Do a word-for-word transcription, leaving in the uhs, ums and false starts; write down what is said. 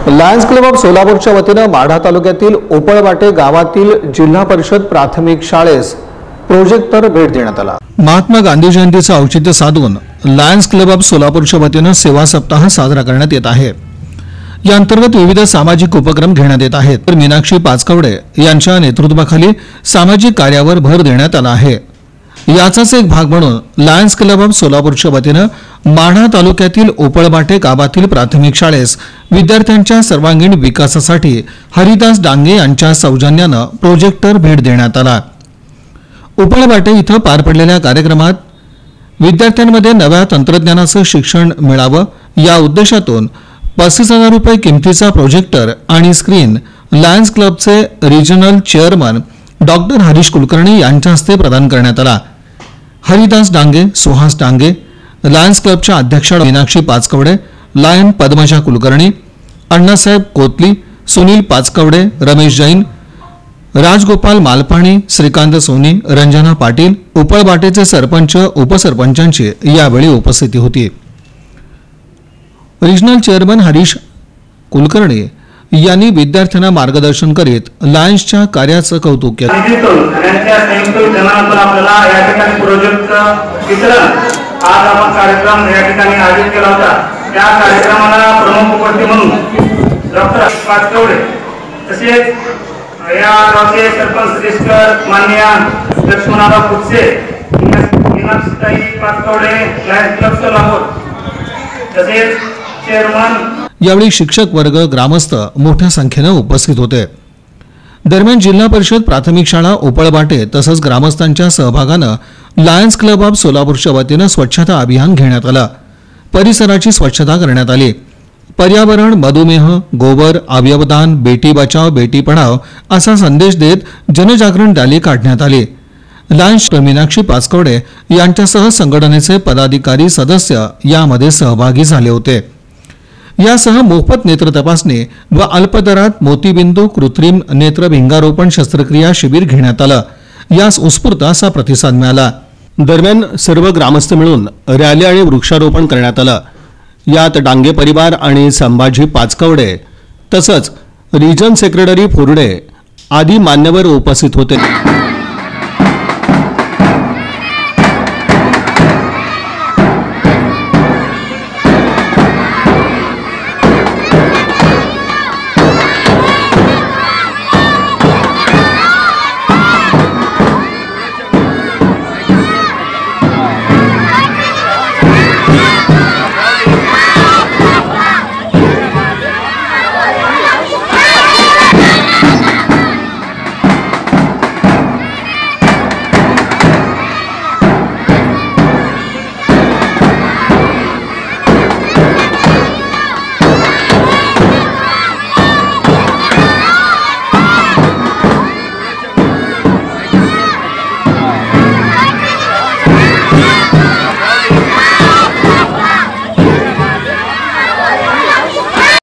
Lions club of सोलापूरच्या वतीनं माढा तालुक्यातील ओपळवाटे गावातील जिल्हा परिषद प्राथमिक शाळेस प्रोजेक्टर भेट देण्यात आला। महात्मा गांधी जयंतीचे औचित्य साधून लायन्स क्लब ऑफ सोलापूरच्या वतीनं सेवा सप्ताह साजरा करण्यात येत आहे। या अंतर्गत विविध सामाजिक उपक्रम घेण्यात येत आहेत। तर मीनाक्षी पाचकवडे यांच्या नेतृत्वाखाली सामाजिक कार्यावर भर देण्यात आला आहे। याचाच एक भाग म्हणून लायन्स क्लब ऑफ सोलापूरच्या वतीनं माढा तालुक्यातील ओपळवाटे गावातील प्राथमिक शाळेस विद्यार्थ्यांच्या सर्वांगीण विकासासाठी हरिदास डांगे यांच्या सौजन्यानं प्रोजेक्टर भेट देण्यात आला। ओपळवाटे इथं पार पडलेल्या कार्यक्रमात विद्यार्थ्यांमध्ये नव्या तंत्रज्ञानाचं शिक्षण मिळावं या उद्देशातून पस्तीस हजार रुपये किमतीचा प्रोजेक्टर आणि स्क्रीन लायन्स क्लबचे regional chairman doctor Harish Kulkarni यांच्या हस्ते प्रदान करण्यात आला। हरिदास डांगे, सुहास डांगे, लायन्स क्लबच्या अध्यक्षा मीनाक्षी पाचकवडे, लायन पद्मजा कुलकर्णी, अण्णासाहेब कोतली, सुनील पाचकवडे, रमेश जैन, राजगोपाल मालपाणी, श्रीकांत सोनी, रंजना पाटील, ओपळवाटेचे सरपंच उपसरपंचांची यावेळी उपस्थिती होती। रिजनल चेअरमन हरीश कुलकर्णी यांनी विद्यार्थ्यांना मार्गदर्शन करीत लायन्सच्या कार्याचं कौतुक केलं। आज आपण कार्यक्रम या ठिकाणी आयोजित केला होता। त्या कार्यक्रमाला प्रमुख उपस्थिती म्हणून डॉक्टर पाचकवडे तसेच या गावचे सरपंच श्रेष्ठ माननीय लक्ष्मणराव कुत्से, मीनाक्षीताई पाचकवडे, लायन्स क्लब सोलापूर तसेच चेअरमन यावेळी शिक्षक वर्ग, ग्रामस्थ मोठ्या संख्येने उपस्थित होते। दरम्यान जिल्हा परिषद प्राथमिक शाळा ओपळवाटे तसंच ग्रामस्थांच्या सहभागानं लायन्स क्लब ऑफ सोलापूरच्या वतीनं स्वच्छता अभियान घेण्यात आलं। परिसराची स्वच्छता करण्यात आली। पर्यावरण, मधुमेह, गोवर, अवयवदान, बेटी बचाव बेटी पढाव असा संदेश देत जनजागरण रॅली काढण्यात आली। लायन्स मीनाक्षी पाचकवडे यांच्यासह संघटनेचे पदाधिकारी सदस्य यामध्ये सहभागी झाले होते। यासह मोफत नेत्र तपासणी व अल्पदरात मोतीबिंदू कृत्रिम नेत्र भिंगारोपण शस्त्रक्रिया शिबिर घेण्यात आलं। यास उत्स्फूर्त असा प्रतिसाद मिळाला। दरम्यान सर्व ग्रामस्थ मिळून रॅली आणि वृक्षारोपण करण्यात आलं। यात डांगे परिवार आणि संभाजी पाचकवडे तसंच रिजन सेक्रेटरी फुरडे आदी मान्यवर उपस्थित होते।